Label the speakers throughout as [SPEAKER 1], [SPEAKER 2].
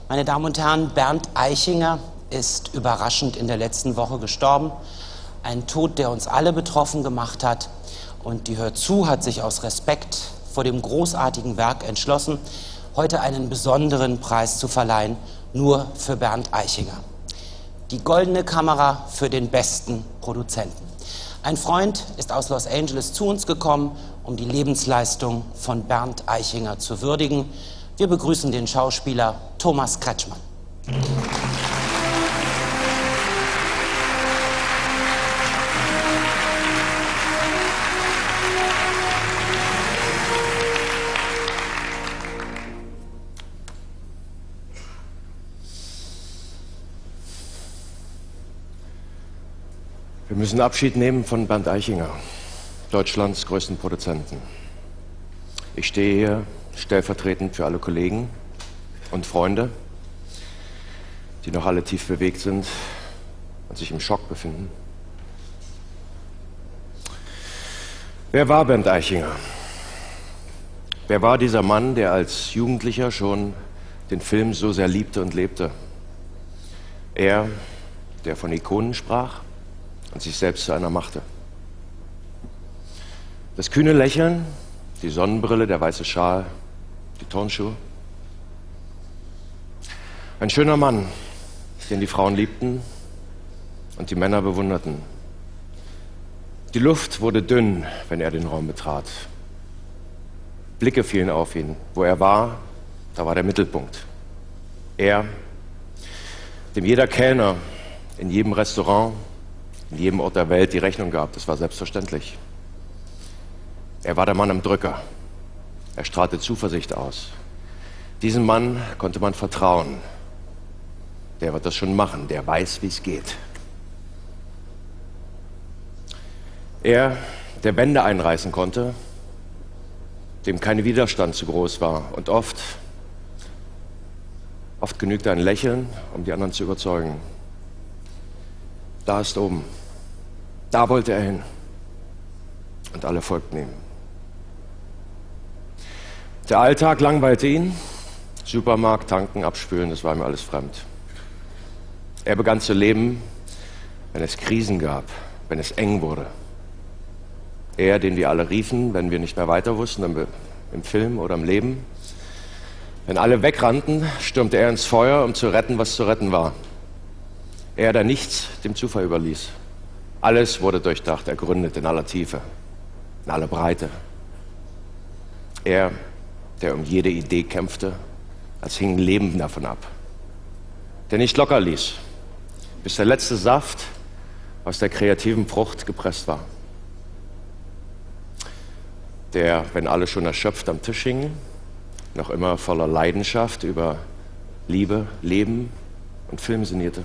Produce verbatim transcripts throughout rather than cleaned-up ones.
[SPEAKER 1] Meine Damen und Herren, Bernd Eichinger ist überraschend in der letzten Woche gestorben. Ein Tod, der uns alle betroffen gemacht hat. Und die Hör zu hat sich aus Respekt vor dem großartigen Werk entschlossen, heute einen besonderen Preis zu verleihen, nur für Bernd Eichinger. Die Goldene Kamera für den besten Produzenten. Ein Freund ist aus Los Angeles zu uns gekommen, um die Lebensleistung von Bernd Eichinger zu würdigen. Wir begrüßen den Schauspieler Thomas Kretschmann.
[SPEAKER 2] Wir müssen Abschied nehmen von Bernd Eichinger, Deutschlands größten Produzenten. Ich stehe hier stellvertretend für alle Kollegen und Freunde, die noch alle tief bewegt sind und sich im Schock befinden. Wer war Bernd Eichinger? Wer war dieser Mann, der als Jugendlicher schon den Film so sehr liebte und lebte? Er, der von Ikonen sprach und sich selbst zu einer machte. Das kühne Lächeln, die Sonnenbrille, der weiße Schal, die Turnschuhe. Ein schöner Mann, den die Frauen liebten und die Männer bewunderten. Die Luft wurde dünn, wenn er den Raum betrat. Blicke fielen auf ihn. Wo er war, da war der Mittelpunkt. Er, dem jeder Kellner in jedem Restaurant, in jedem Ort der Welt die Rechnung gab. Das war selbstverständlich. Er war der Mann am Drücker. Er strahlte Zuversicht aus. Diesem Mann konnte man vertrauen. Der wird das schon machen. Der weiß, wie es geht. Er, der Wände einreißen konnte, dem kein Widerstand zu groß war. Und oft, oft genügte ein Lächeln, um die anderen zu überzeugen. Da ist oben. Da wollte er hin. Und alle folgten ihm. Der Alltag langweilte ihn. Supermarkt, tanken, abspülen, das war ihm alles fremd. Er begann zu leben, wenn es Krisen gab, wenn es eng wurde. Er, den wir alle riefen, wenn wir nicht mehr weiter wussten, im Film oder im Leben. Wenn alle wegrannten, stürmte er ins Feuer, um zu retten, was zu retten war. Er, der nichts dem Zufall überließ. Alles wurde durchdacht, ergründet in aller Tiefe, in aller Breite. Er, der um jede Idee kämpfte, als hing Leben davon ab. Der nicht locker ließ, bis der letzte Saft aus der kreativen Frucht gepresst war. Der, wenn alle schon erschöpft am Tisch hingen, noch immer voller Leidenschaft über Liebe, Leben und Film sinnierte.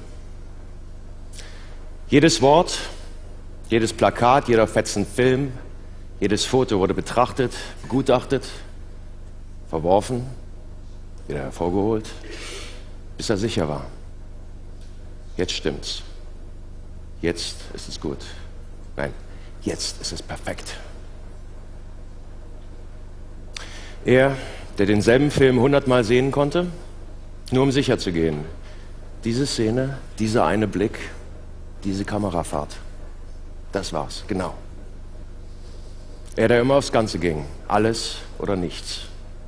[SPEAKER 2] Jedes Wort, jedes Plakat, jeder fetzen Film, jedes Foto wurde betrachtet, begutachtet, verworfen, wieder hervorgeholt, bis er sicher war. Jetzt stimmt's. Jetzt ist es gut. Nein, jetzt ist es perfekt. Er, der denselben Film hundertmal sehen konnte, nur um sicher zu gehen. Diese Szene, dieser eine Blick, diese Kamerafahrt. Das war's, genau. Er, der immer aufs Ganze ging. Alles oder nichts.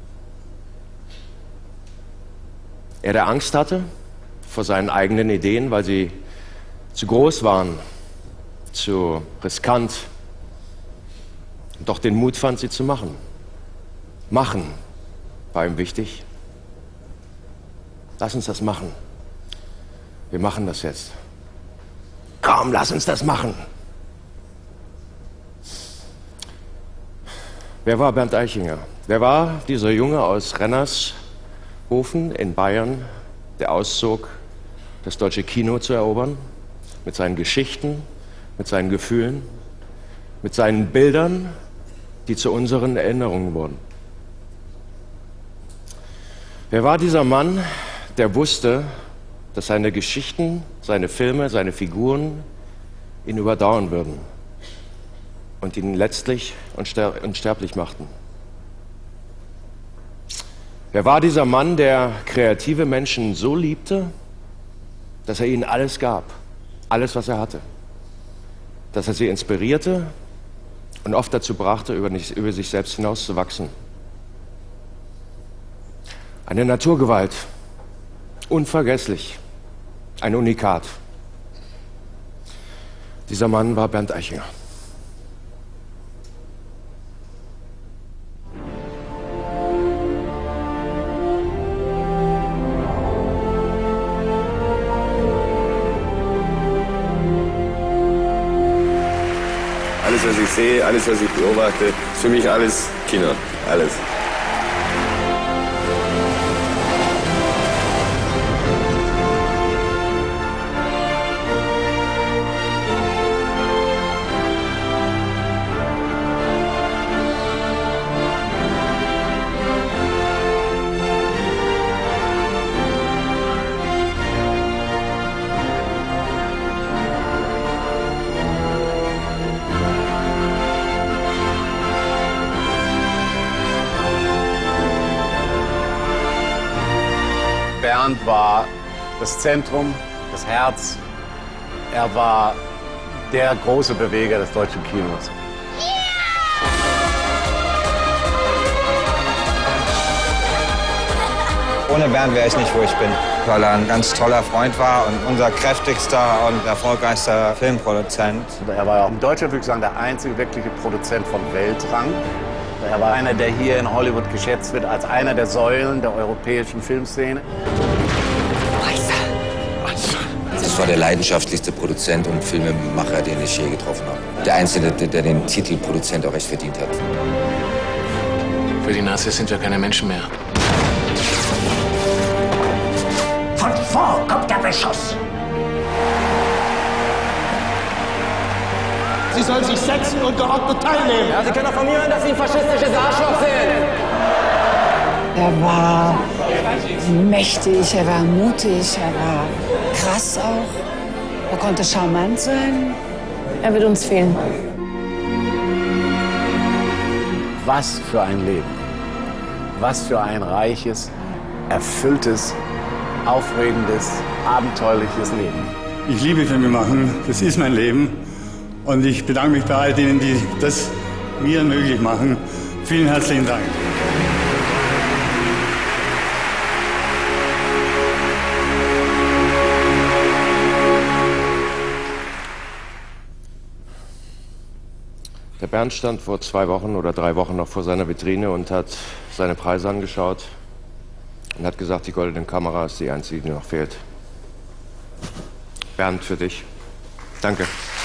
[SPEAKER 2] Er, der Angst hatte vor seinen eigenen Ideen, weil sie zu groß waren, zu riskant. Und doch den Mut fand, sie zu machen. Machen war ihm wichtig. Lass uns das machen. Wir machen das jetzt. Komm, lass uns das machen. Wer war Bernd Eichinger? Wer war dieser Junge aus Rennershofen in Bayern, der auszog, das deutsche Kino zu erobern? Mit seinen Geschichten, mit seinen Gefühlen, mit seinen Bildern, die zu unseren Erinnerungen wurden. Wer war dieser Mann, der wusste, dass seine Geschichten, seine Filme, seine Figuren ihn überdauern würden und ihn letztlich unster- unsterblich machten? Wer war dieser Mann, der kreative Menschen so liebte, dass er ihnen alles gab, alles, was er hatte? Dass er sie inspirierte und oft dazu brachte, über, nicht, über sich selbst hinauszuwachsen. Eine Naturgewalt, unvergesslich, ein Unikat. Dieser Mann war Bernd Eichinger.
[SPEAKER 3] Alles, was ich sehe, alles, was ich beobachte, ist für mich alles Kino. Alles.
[SPEAKER 4] Bernd war das Zentrum, das Herz. Er war der große Beweger des deutschen Kinos.
[SPEAKER 5] Ohne Bernd wäre ich nicht, wo ich bin, weil er ein ganz toller Freund war und unser kräftigster und erfolgreichster Filmproduzent.
[SPEAKER 4] Er war auch in Deutschland, würde ich sagen, der einzige wirkliche Produzent von Weltrang. Er war einer, der hier in Hollywood geschätzt wird als einer der Säulen der europäischen Filmszene.
[SPEAKER 6] Das war der leidenschaftlichste Produzent und Filmemacher, den ich je getroffen habe. Der Einzige, der, der den Titel Produzent auch echt verdient hat.
[SPEAKER 7] Für die Nazis sind wir keine Menschen mehr.
[SPEAKER 8] Von vor kommt der Beschuss.
[SPEAKER 9] Sie sollen sich setzen und geordnet teilnehmen.
[SPEAKER 10] Ja, Sie können doch von mir hören, dass Sie ein faschistisches Arschloch sind.
[SPEAKER 11] Er war mächtig, er war mutig, er war krass auch. Er konnte charmant sein.
[SPEAKER 12] Er wird uns fehlen.
[SPEAKER 4] Was für ein Leben. Was für ein reiches, erfülltes, aufregendes, abenteuerliches Leben.
[SPEAKER 13] Ich liebe Filme machen, das ist mein Leben. Und ich bedanke mich bei all denen, die das mir möglich machen. Vielen herzlichen Dank.
[SPEAKER 2] Der Bernd stand vor zwei Wochen oder drei Wochen noch vor seiner Vitrine und hat seine Preise angeschaut und hat gesagt, die goldene Kamera ist die einzige, die noch fehlt. Bernd, für dich. Danke.